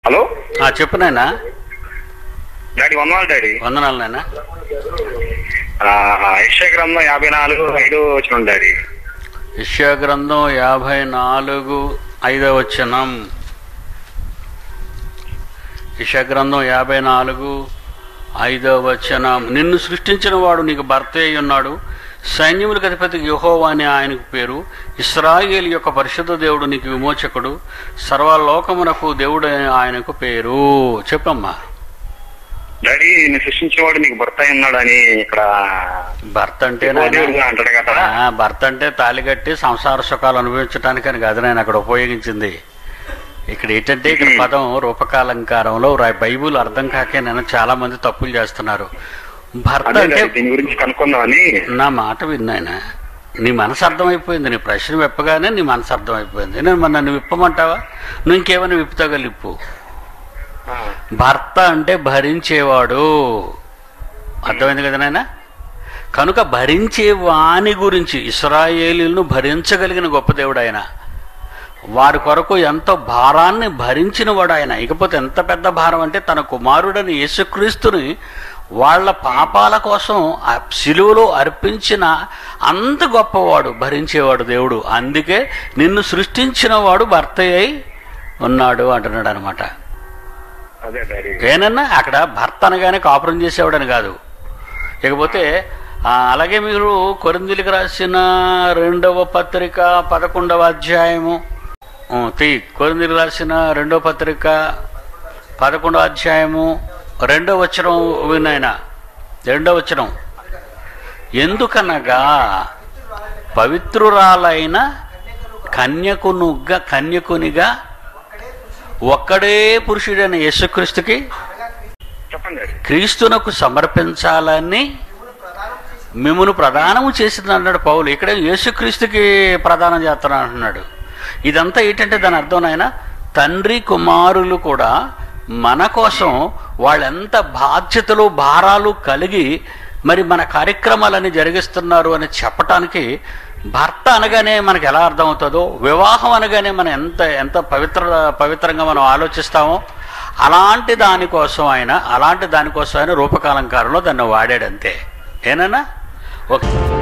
Hello చెప్పు నాయనా. Daddy వందనాలు డాడీ. వందనాలు నాయనా. యెషయా గ్రంథం 54:5 వచనం డాడీ. యెషయా గ్రంథం 54:5 వచనం. యెషయా గ్రంథం 54:5 వచనం. నిన్ను సృష్టించిన వాడు నీకు భర్త అయి ఉన్నాడు, సైన్యములకు అధిపతి యెహోవా అని ఆయనకు పేరు. ఇశ్రాయేలు యొక్క పరిశుద్ధ దేవుడు నీకు విమోచకుడు, సర్వలోకమునకు దేవుడు ఆయనకు పేరు. చెప్పమ్మా. డాడీ నిన్ను సృష్టించేవాడు నీకు భర్త అయి ఉన్నాడు అని ఇక్కడ భర్త అంటే అంటాడు కదా. భర్త అంటే తాళి కట్టి సంసార సుఖాలు అనుభవించడానికి అని కాదు నేను అక్కడ ఉపయోగించింది. ఇక్కడ ఏంటంటే ఇక్కడ పదం రూపకాలంకారంలో బైబుల్ అర్థం కాకే నేను చాలా మంది తప్పులు చేస్తున్నారు. భర్త అంటే దీని గురించి కనుక్కుందామని. నా మాట విన్నాయన, నీ మనసు అర్థమైపోయింది. నీ ప్రశ్న విప్పగానే నీ మనసు అర్థమైపోయింది. నేను మరి నన్ను విప్పమంటావా? నువ్వు ఇంకేమైనా విప్పుతాగలిప్పు. భర్త అంటే భరించేవాడు, అర్థమైంది కదా నాయన. కనుక భరించే వాని గురించి, ఇశ్రాయేలీలను భరించగలిగిన గొప్ప దేవుడు ఆయన. వారి కొరకు ఎంతో భారాన్ని భరించిన వాడు ఆయన. ఇకపోతే ఎంత పెద్ద భారం అంటే తన కుమారుడని యేసుక్రీస్తుని వాళ్ళ పాపాల కోసం ఆ శిలువలో అర్పించిన అంత గొప్పవాడు, భరించేవాడు దేవుడు. అందుకే నిన్ను సృష్టించిన వాడు భర్త అయి ఉన్నాడు అంటున్నాడు అనమాట. ఏనన్నా అక్కడ భర్త అనగానే కాపురం చేసేవాడని కాదు. ఇకపోతే అలాగే మీరు కొరింథీయులకు రాసిన 2వ పత్రిక 11వ అధ్యాయము కొరింథీయులకు రాసిన 2వ పత్రిక 11వ అధ్యాయము 2వ వచనం వినాయన. 2వ వచనం. ఎందుకనగా పవిత్రురాలైన కన్యకునిగా ఒక్కడే పురుషుడైన యేసుక్రీస్తుకి క్రీస్తునకు సమర్పించాలని మిమ్మును ప్రదానము చేసింది అన్నాడు పౌలు. ఇక్కడ యేసుక్రీస్తుకి ప్రదానం చేస్తాను అంటున్నాడు. ఇదంతా ఏంటంటే దాని అర్థం నాయన, తండ్రి కుమారులు కూడా మన కోసం వాళ్ళెంత బాధ్యతలు భారాలు కలిగి మరి మన కార్యక్రమాలన్నీ జరిగిస్తున్నారు అని చెప్పటానికి భర్త అనగానే మనకు ఎలా అర్థమవుతుందో, వివాహం అనగానే మనం ఎంత పవిత్రంగా మనం ఆలోచిస్తామో అలాంటి దానికోసం ఆయన రూపకాలంకారంలో దాన్ని వాడాడంతే. ఏనన్నా? ఓకే.